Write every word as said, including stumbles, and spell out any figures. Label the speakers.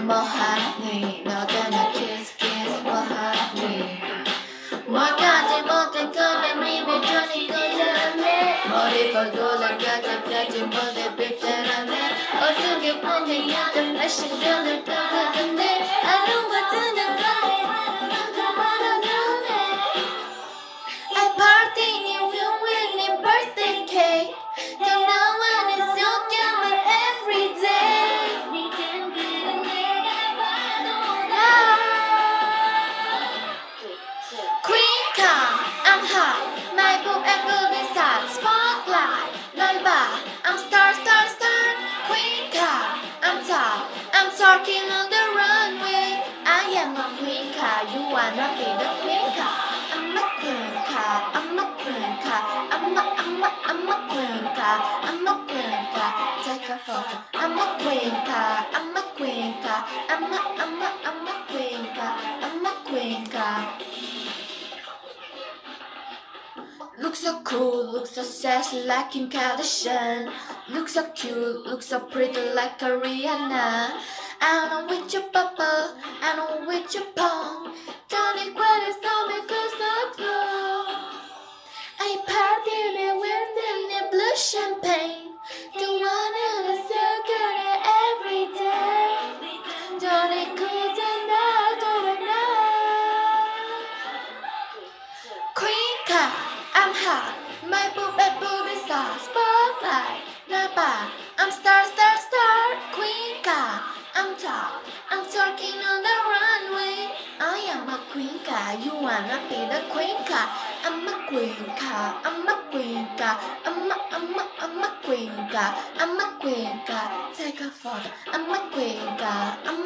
Speaker 1: 뭐하니 너가 kiss kiss 뭐하니 뭘까지 못한 거면 입을 주니 거절하네 머리 걸돌아가자까지 모두 빗자라네 어떻게 보면 야단 패션 별을 떠나갔네 아름과 뜨는 거에 하루가 말아주네 I party in you with me birthday cake don't know when it's your coming every day Queencard, I'm hot, my boob and boob is hot Spotlight, 널 봐, I'm star, star, star Queencard, I'm top, I'm talking on the runway I am a Queencard, you wanna be the Queencard I'm a Queencard, I'm a Queencard I'm a, I'm a, I'm a Queencard I'm a Queencard, take a photo I'm a Queencard, I'm a Queencard I'm a, I'm a, I'm a Queencard I'm a Queencard Look so cool, look so sexy like Kim Kardashian Look so cute, look so pretty like a Rihanna I don't know with your bubble, I don't know with your palm Don't it quite as so because so close I party me with the blue champagne Don't wanna so good every day Don't it cool tonight, don't know Queencard I'm hot, my boob and boob is hot Spotlight, 널 봐, I'm star, star, star Queencard, I'm top, I'm talking on the runway I am a Queencard, you wanna be the Queencard I'm a Queencard, I'm a Queencard I'm a, I'm a, I'm a Queencard I'm a Queencard, take a photo I'm a Queencard, I'm